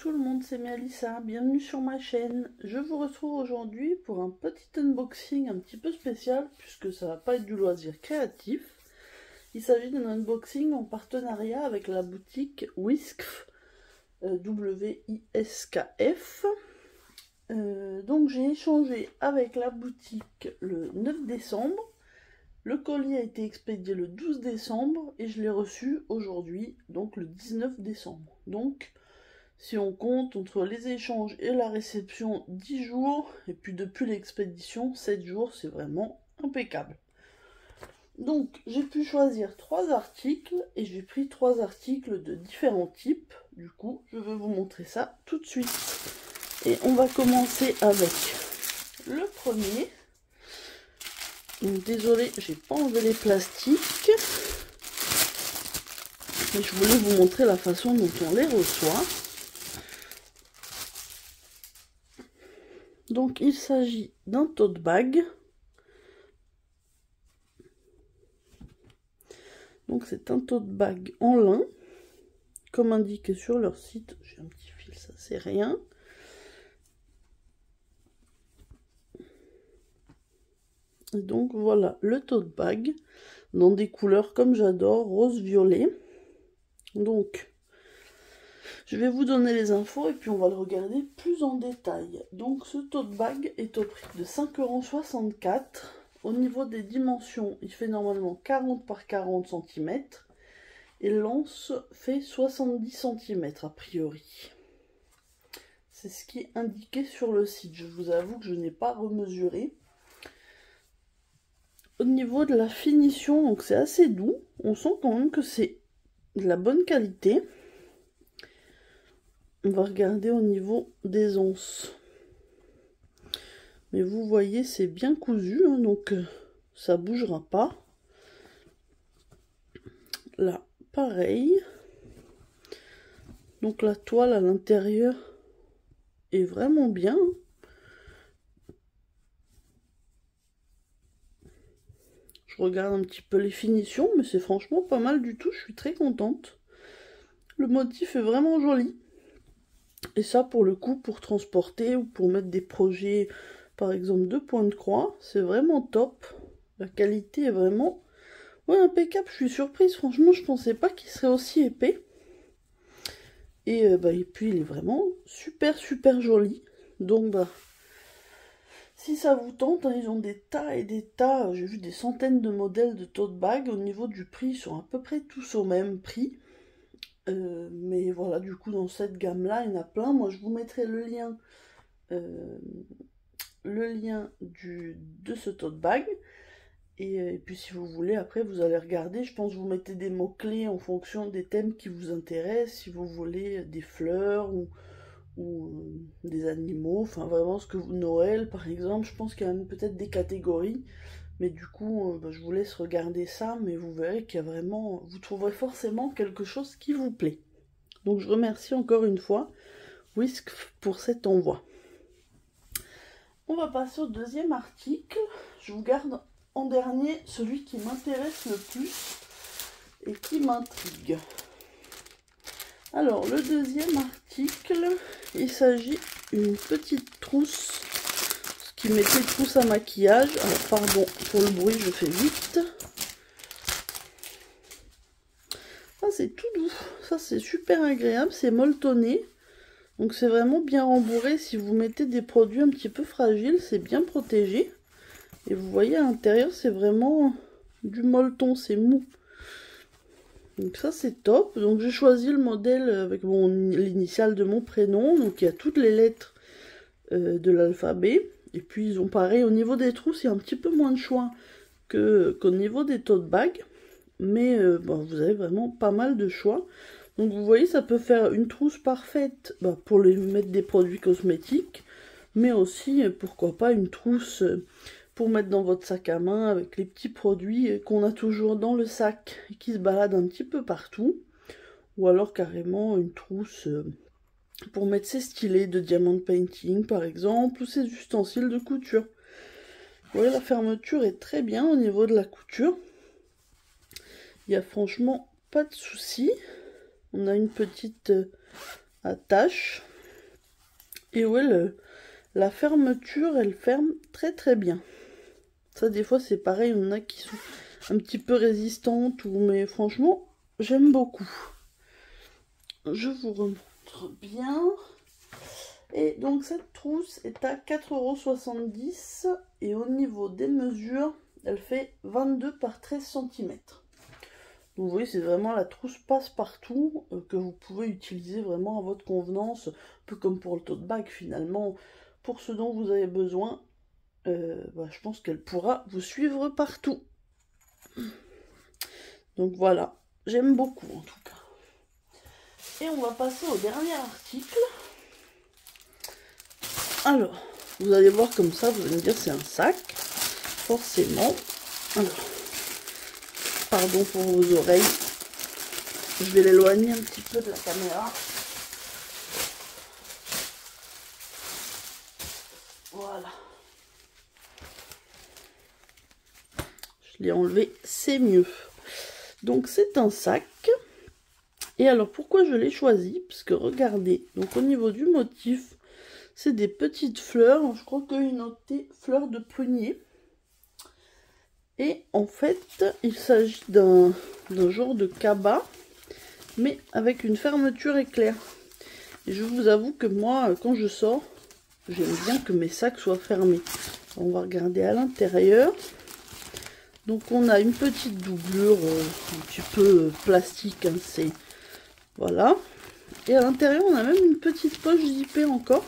tout le monde, c'est Mélissa, bienvenue sur ma chaîne. Je vous retrouve aujourd'hui pour un petit unboxing un petit peu spécial puisque ça va pas être du loisir créatif. Il s'agit d'un unboxing en partenariat avec la boutique Wiskf, W-I-S-K-F. Donc j'ai échangé avec la boutique le 9 décembre. Le colis a été expédié le 12 décembre et je l'ai reçu aujourd'hui, donc le 19 décembre. Donc, si on compte entre les échanges et la réception 10 jours, et puis depuis l'expédition 7 jours, c'est vraiment impeccable. Donc, j'ai pu choisir 3 articles et j'ai pris 3 articles de différents types. Du coup, je vais vous montrer ça tout de suite. Et on va commencer avec le premier. Désolée, j'ai pas enlevé les plastiques, mais je voulais vous montrer la façon dont on les reçoit. Donc il s'agit d'un tote bag. Donc c'est un tote bag en lin, comme indiqué sur leur site. J'ai un petit fil, ça c'est rien. Et donc voilà le tote bag dans des couleurs comme j'adore, rose-violet. Donc je vais vous donner les infos et puis on va le regarder plus en détail. Donc ce tote bag est au prix de 5,64 €. Au niveau des dimensions, il fait normalement 40 par 40 cm et l'anse fait 70 cm a priori. C'est ce qui est indiqué sur le site. Je vous avoue que je n'ai pas remesuré. Au niveau de la finition, donc c'est assez doux. On sent quand même que c'est de la bonne qualité. On va regarder au niveau des anses. Mais vous voyez, c'est bien cousu, hein, donc ça bougera pas. Là, pareil. Donc la toile à l'intérieur est vraiment bien. Je regarde un petit peu les finitions, mais c'est franchement pas mal du tout. Je suis très contente. Le motif est vraiment joli. Et ça, pour le coup, pour transporter ou pour mettre des projets, par exemple, de points de croix, c'est vraiment top. La qualité est vraiment impeccable. Je suis surprise. Franchement, je pensais pas qu'il serait aussi épais. Et puis, il est vraiment super joli. Donc, si ça vous tente, hein, ils ont des tas et des tas. J'ai vu des centaines de modèles de tote bag. Au niveau du prix, ils sont à peu près tous au même prix. Mais voilà, du coup, dans cette gamme-là, il y en a plein. Moi, je vous mettrai le lien de ce tote bag. Et puis, si vous voulez, après, vous allez regarder. Je pense que vous mettez des mots-clés en fonction des thèmes qui vous intéressent. Si vous voulez des fleurs ou des animaux, enfin vraiment ce que vous... Noël par exemple, je pense qu'il y a peut-être des catégories, mais du coup je vous laisse regarder ça, mais vous verrez qu'il y a vraiment, vous trouverez forcément quelque chose qui vous plaît. Donc je remercie encore une fois Wiskf pour cet envoi. On va passer au deuxième article. Je vous garde en dernier celui qui m'intéresse le plus et qui m'intrigue. Alors, le deuxième article, il s'agit d'une petite trousse, ce qui mettait trousse à maquillage. Alors, pardon pour le bruit, je fais vite. Ah, c'est tout doux. Ça, c'est super agréable, c'est molletonné. Donc, c'est vraiment bien rembourré. Si vous mettez des produits un petit peu fragiles, c'est bien protégé. Et vous voyez, à l'intérieur, c'est vraiment du molleton, c'est mou. Donc ça c'est top. Donc j'ai choisi le modèle avec l'initiale de mon prénom. Donc il y a toutes les lettres de l'alphabet. Et puis ils ont pareil au niveau des trousses, il y a un petit peu moins de choix qu'au niveau des tote bags. Mais vous avez vraiment pas mal de choix. Donc vous voyez, ça peut faire une trousse parfaite pour les mettre des produits cosmétiques. Mais aussi, pourquoi pas, une trousse pour mettre dans votre sac à main avec les petits produits qu'on a toujours dans le sac et qui se baladent un petit peu partout. Ou alors carrément une trousse pour mettre ses stylets de diamond painting par exemple, ou ses ustensiles de couture. Vous voyez, la fermeture est très bien au niveau de la couture. Il n'y a franchement pas de souci. On a une petite attache Et ouais, la fermeture, elle ferme très très bien. Ça, des fois, c'est pareil, il y en a qui sont un petit peu résistantes, mais franchement, j'aime beaucoup. Je vous remontre bien. Et donc, cette trousse est à 4,70 € et au niveau des mesures, elle fait 22 par 13 cm. Donc, vous voyez, c'est vraiment la trousse passe-partout que vous pouvez utiliser vraiment à votre convenance, un peu comme pour le tote bag finalement, pour ce dont vous avez besoin. Je pense qu'elle pourra vous suivre partout. Donc voilà, j'aime beaucoup en tout cas. Et on va passer au dernier article. Alors, vous allez voir comme ça, vous allez me dire c'est un sac, forcément. Alors, pardon pour vos oreilles. Je vais l'éloigner un petit peu de la caméra. Voilà. Je l'ai enlevé, c'est mieux. Donc c'est un sac. Et alors pourquoi je l'ai choisi? Parce que regardez, donc au niveau du motif, c'est des petites fleurs. Je crois qu'il est noté fleurs de prunier. Et en fait, il s'agit d'un genre de cabas, mais avec une fermeture éclair. Et je vous avoue que moi, quand je sors, j'aime bien que mes sacs soient fermés. On va regarder à l'intérieur. Donc on a une petite doublure un petit peu plastique, hein, c'est... Voilà. Et à l'intérieur, on a même une petite poche zippée encore.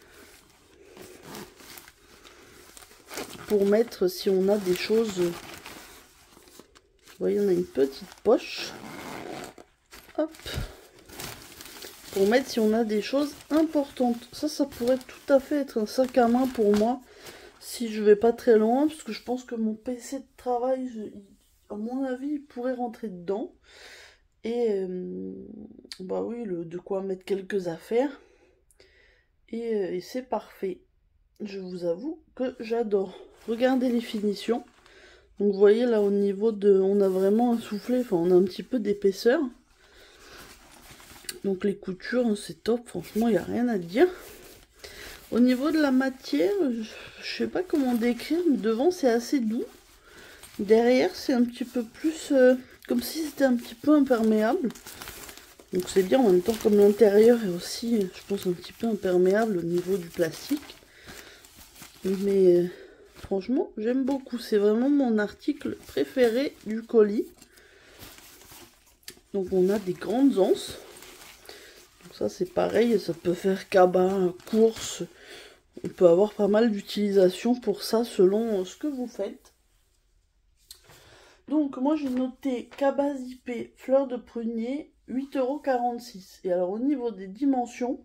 Pour mettre si on a des choses... Vous voyez, on a une petite poche. Hop. Pour mettre si on a des choses importantes. Ça pourrait tout à fait être un sac à main pour moi. Si je vais pas très loin. Parce que je pense que mon PC de travail, à mon avis, il pourrait rentrer dedans. Et bah oui, de quoi mettre quelques affaires. Et c'est parfait. Je vous avoue que j'adore. Regardez les finitions. Donc vous voyez là au niveau de... On a vraiment un soufflet, enfin on a un petit peu d'épaisseur. Donc les coutures, c'est top, franchement, il n'y a rien à dire. Au niveau de la matière, je sais pas comment décrire, mais devant c'est assez doux. Derrière c'est un petit peu plus... comme si c'était un petit peu imperméable. Donc c'est bien en même temps comme l'intérieur est aussi, je pense, un petit peu imperméable au niveau du plastique. Mais franchement, j'aime beaucoup. C'est vraiment mon article préféré du colis. Donc on a des grandes anses. Donc ça c'est pareil, ça peut faire cabas, course. On peut avoir pas mal d'utilisation pour ça selon ce que vous faites. Donc moi j'ai noté cabas zippé, fleurs de prunier, 8,46 €. Et alors au niveau des dimensions,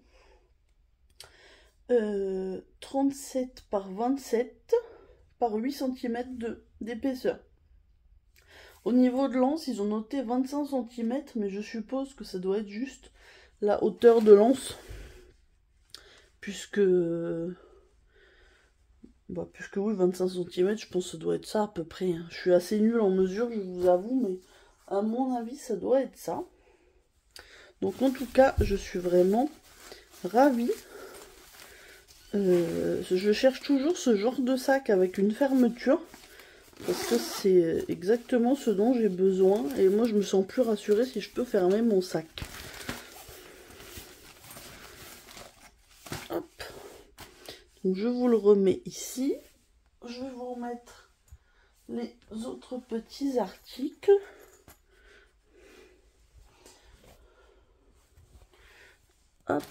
37 par 27 par 8 cm d'épaisseur. Au niveau de l'anse, ils ont noté 25 cm, mais je suppose que ça doit être juste la hauteur de l'anse. Puisque oui, 25 cm, je pense que ça doit être ça à peu près. Je suis assez nulle en mesure, je vous avoue, mais à mon avis, ça doit être ça. Donc en tout cas, je suis vraiment ravie. Je cherche toujours ce genre de sac avec une fermeture. Parce que c'est exactement ce dont j'ai besoin. Et moi, je me sens plus rassurée si je peux fermer mon sac. Hop. Donc, je vous le remets ici. Je vais vous remettre les autres petits articles. Hop.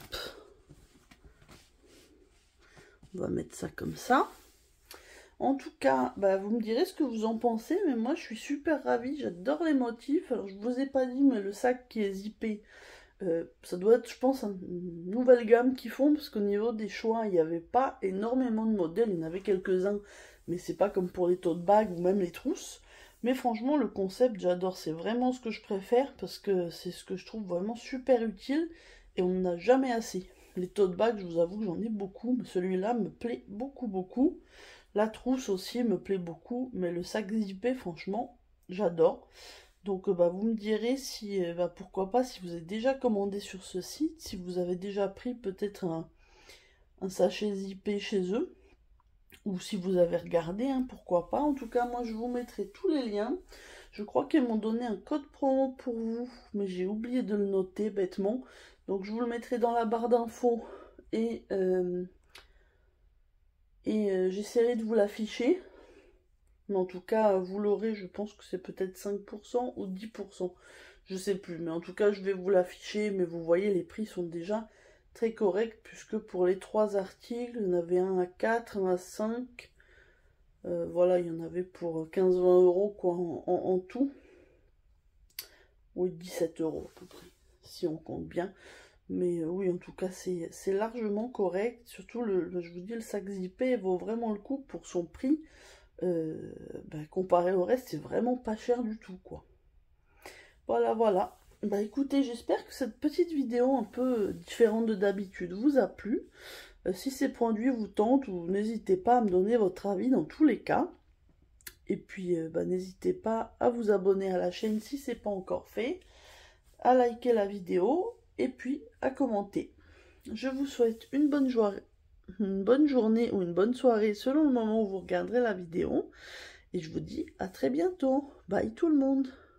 On va mettre ça comme ça. En tout cas, vous me direz ce que vous en pensez, mais moi je suis super ravie, j'adore les motifs. Alors je vous ai pas dit, mais le sac qui est zippé, ça doit être, je pense, une nouvelle gamme qu'ils font, parce qu'au niveau des choix, il n'y avait pas énormément de modèles, il y en avait quelques-uns, mais c'est pas comme pour les tote bags ou même les trousses. Mais franchement, le concept, j'adore, c'est vraiment ce que je préfère, parce que c'est ce que je trouve vraiment super utile, et on n'en a jamais assez. Les tote bags, je vous avoue que j'en ai beaucoup, mais celui-là me plaît beaucoup, beaucoup. La trousse aussi me plaît beaucoup, mais le sac zippé, franchement, j'adore. Donc vous me direz si, pourquoi pas, si vous avez déjà commandé sur ce site, si vous avez déjà pris peut-être un sachet zippé chez eux. Ou si vous avez regardé, hein, pourquoi pas. En tout cas, moi, je vous mettrai tous les liens. Je crois qu'ils m'ont donné un code promo pour vous, mais j'ai oublié de le noter bêtement. Donc, je vous le mettrai dans la barre d'infos et j'essaierai de vous l'afficher. Mais en tout cas, vous l'aurez, je pense que c'est peut-être 5% ou 10%. Je sais plus, mais en tout cas, je vais vous l'afficher. Mais vous voyez, les prix sont déjà très corrects, puisque pour les 3 articles, il y en avait un à 4, un à 5. Voilà, il y en avait pour 15-20 euros quoi, en tout. Oui, 17 euros à peu près, si on compte bien. Mais oui, en tout cas, c'est largement correct. Surtout, je vous dis, le sac zippé vaut vraiment le coup pour son prix. Comparé au reste, c'est vraiment pas cher du tout, quoi. Voilà, voilà. Bah écoutez, j'espère que cette petite vidéo un peu différente de d'habitude vous a plu. Si ces produits vous tentent, n'hésitez pas à me donner votre avis dans tous les cas. Et puis, n'hésitez pas à vous abonner à la chaîne si ce n'est pas encore fait, à liker la vidéo et puis à commenter. Je vous souhaite une bonne journée ou une bonne soirée selon le moment où vous regarderez la vidéo. Et je vous dis à très bientôt. Bye tout le monde.